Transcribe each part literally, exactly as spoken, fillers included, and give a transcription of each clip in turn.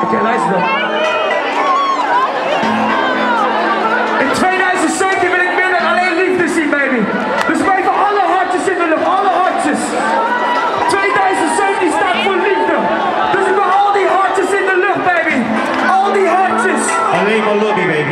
Oké, luister dan. In tweeduizend zeventien wil ik meer dan alleen liefde zien, baby. Dus wij voor alle hartjes in de lucht, alle hartjes. tweeduizend zeventien staat voor liefde. Dus ik wil al die hartjes in de lucht, baby. Al die hartjes. Alleen maar lobby, baby.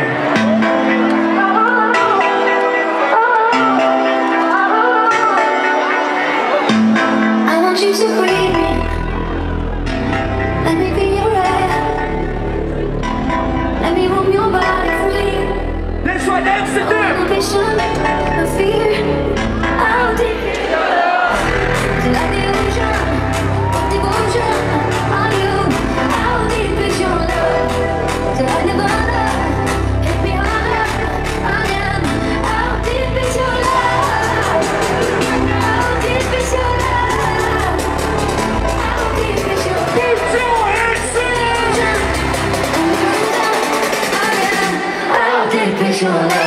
You to breathe me. Let me be your air. Let me roam your body free. That's what that's to do. No vision, no fear. I'll take it. To like the ocean, devotion on you. How deep is your love? To like Nirvana, hit me harder. I am. How deep is your love? How deep is your love? Sure.